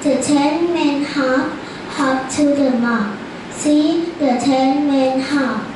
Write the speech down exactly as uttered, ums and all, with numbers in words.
The ten men hop, hop to the mark. See the ten men hop.